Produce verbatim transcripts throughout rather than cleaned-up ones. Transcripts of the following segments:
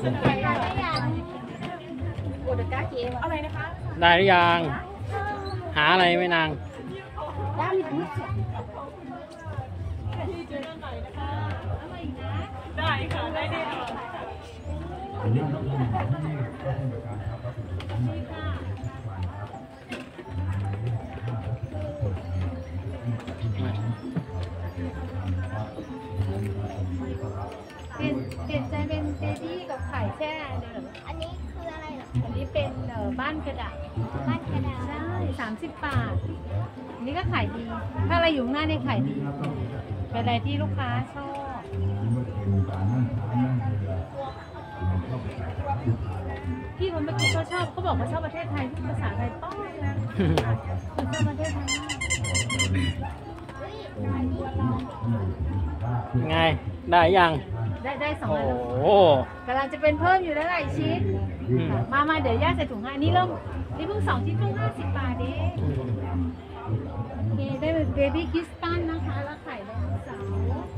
อะไรนะคะได้หรือยังหาอะไรไหมนางได้ค่ะได้แน่นอนเปลี่ยนเปลี่ยนใจเป็นเบบี้กับไข่แช่เลยเหรออันนี้คืออะไรเหรออันนี้เป็นเอ่อบ้านกระดาษบ้านกระดาษใช่สามสิบบาทอันนี้ก็ขายดีถ้าอะไรอยู่หน้าในขายดีเป็นอะไรที่ลูกค้าชอบพี่คนเมื่อกี้เขาชอบเขาบอกว่าชอบประเทศไทยที่ภาษาไทยป้องนะเขาชอบประเทศไทยมากไงได้ยังได้ได้สองอันแล้วโอ้กำลังจะเป็นเพิ่มอยู่แล้วหลายชิ้นมามาเดี๋ยวย่าใส่ถุงให้อันนี้เริ่มนี่เพิ่งสองชิ้นเพิ่งห้าสิบบาทเองโอเคได้เป็นเบบี้คิสตันนะคะแล้วไข่ไดโนเสาร์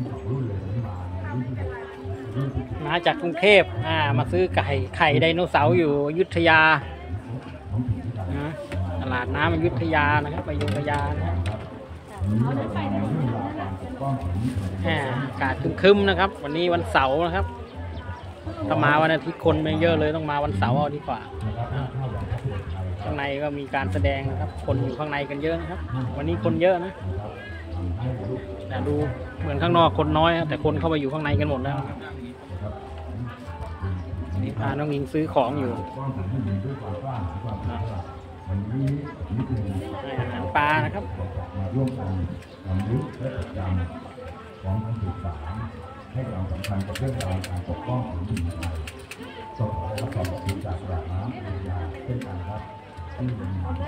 มาจากกรุงเทพอ่ามาซื้อไก่ไข่ไดโนเสาร์อยู่อยุธยานะตลาดน้ำอยุธยานะครับไปอยุธยานะอากาศครึ้มๆนะครับวันนี้วันเสาร์นะครับถ้ามาวันอาทิตย์คนไม่เยอะเลยต้องมาวันเสาร์เอาดีกว่าข้างในก็มีการแสดงนะครับคนอยู่ข้างในกันเยอะนะครับวันนี้คนเยอะนะแต่ดูเหมือนข้างนอกคนน้อยแต่คนเข้าไปอยู่ข้างในกันหมดแล้วนี่พาน้องอิงซื้อของอยู่อาหารปลานะครับร่วมกันรำลึกและจำของการศึกษาให้ความสำคัญกับเรื่องราวการปกป้องของถิ่นไทยส่งและรับความอบอุ่นจากระดับน้ำอุทยานเช่นกันครับ